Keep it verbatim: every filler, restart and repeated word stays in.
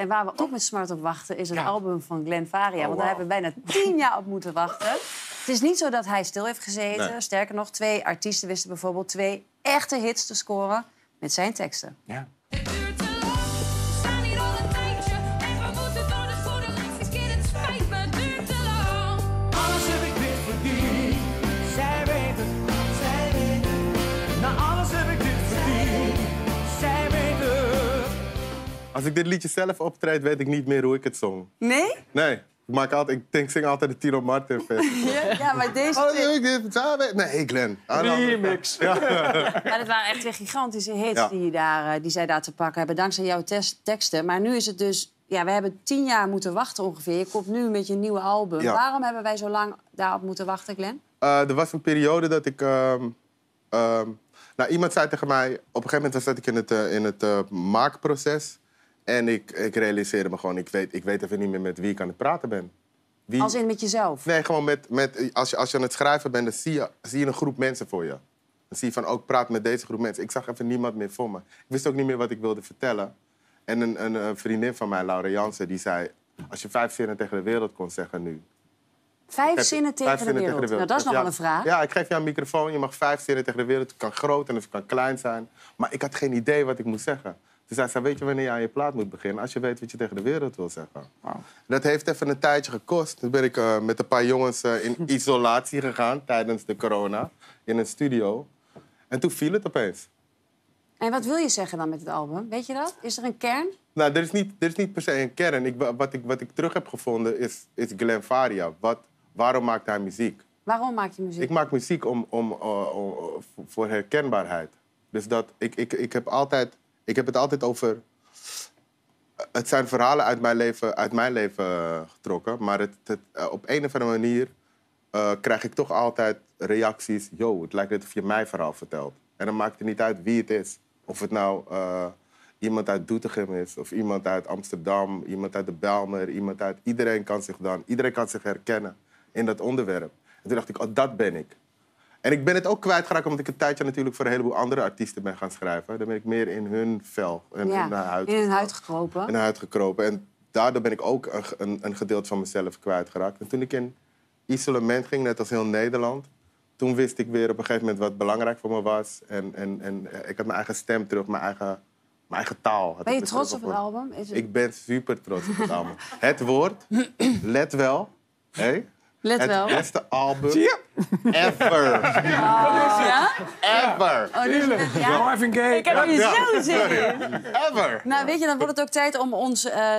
En waar we ook met smart op wachten is het Ja. album van Glenn Faria. Oh, want daar wow. hebben we bijna tien jaar op moeten wachten. Het is niet zo dat hij stil heeft gezeten. Nee. Sterker nog, twee artiesten wisten bijvoorbeeld twee echte hits te scoren met zijn teksten. Ja. Het duurt te lang, we staan hier al een tijdje. En we moeten door, dus voor de laatste keer, het spijt me, het duurt te lang. Alles heb ik dit verdiend. Zij weet het, zij weet het. Na alles heb ik dit verdiend. Zij weet het. Als ik dit liedje zelf optreed, weet ik niet meer hoe ik het zong. Nee? Nee, ik, maak altijd, ik denk, zing altijd de Tino Martin versie. Ja, ja maar deze Oh, twee... doe ik dit? Zij weet- Nee, Glenn. Ah, nou. Remix. Maar dat waren echt twee gigantische hits Ja. die, daar, eh, die zij daar te pakken hebben. Dankzij jouw tes- teksten. Maar nu is het dus... Ja, we hebben tien jaar moeten wachten ongeveer. Je komt nu met je nieuwe album. Ja. Waarom hebben wij zo lang daarop moeten wachten, Glenn? Uh, er was een periode dat ik... ehm, ehm, nou, iemand zei tegen mij... Op een gegeven moment zat ik in het, uh, in het uh, maakproces. En ik, ik realiseerde me gewoon... Ik weet, ik weet even niet meer met wie ik aan het praten ben. Wie... Als in met jezelf? Nee, gewoon met... met als, je, als je aan het schrijven bent, dan zie je, zie je een groep mensen voor je. Dan zie je van, ook praat met deze groep mensen. Ik zag even niemand meer voor me. Ik wist ook niet meer wat ik wilde vertellen. En een, een, een vriendin van mij, Laura Jansen, die zei... Als je vijf zinnen tegen de wereld kon zeggen nu... Vijf Heb- zinnen tegen, vijf de, zinnen wereld. tegen de wereld. Nou, dat is nogal Ja. een vraag. Ja, ik geef je een microfoon. Je mag vijf zinnen tegen de wereld. Het kan groot en het kan klein zijn. Maar ik had geen idee wat ik moest zeggen. Dus hij zei, weet je wanneer je aan je plaat moet beginnen? Als je weet wat je tegen de wereld wil zeggen. Dat heeft even een tijdje gekost. Toen ben ik uh, met een paar jongens uh, in isolatie gegaan tijdens de corona. In een studio. En toen viel het opeens. En wat wil je zeggen dan met het album? Weet je dat? Is er een kern? Nou, er is niet, er is niet per se een kern. Ik, wat, ik, wat ik terug heb gevonden is, is Glenn Faria. Wat, waarom maakt hij muziek? Waarom maak je muziek? Ik maak muziek om, om, uh, om, uh, voor herkenbaarheid. Dus dat, ik, ik, ik, heb altijd, ik heb het altijd over... Het zijn verhalen uit mijn leven, uit mijn leven uh, getrokken. Maar het, het, uh, op een of andere manier uh, krijg ik toch altijd reacties. Yo, het lijkt net of je mijn verhaal vertelt. En dan maakt het niet uit wie het is. Of het nou uh, iemand uit Doetinchem is, of iemand uit Amsterdam, iemand uit de Bijlmer, iemand uit... Iedereen kan zich dan, iedereen kan zich herkennen in dat onderwerp. En toen dacht ik, oh, dat ben ik. En ik ben het ook kwijtgeraakt omdat ik een tijdje natuurlijk voor een heleboel andere artiesten ben gaan schrijven. Dan ben ik meer in hun vel en Ja, in hun huid. in hun huid gekropen. In hun huid gekropen. En daardoor ben ik ook een, een, een gedeelte van mezelf kwijtgeraakt. En toen ik in isolement ging, net als heel Nederland... toen wist ik weer op een gegeven moment wat belangrijk voor me was. En, en, en ik had mijn eigen stem terug, mijn eigen, mijn eigen taal. had Ben je ik weer trots terug op het album? Is het... Ik ben super trots op het album. Het woord, let wel, hey, Let het wel. beste album ever. Ja? Ever. Oh, dus, ja? Marvin Gaye. Ik heb er Ja. zo zin in. Ever. Nou, weet je, dan wordt het ook tijd om ons... Uh,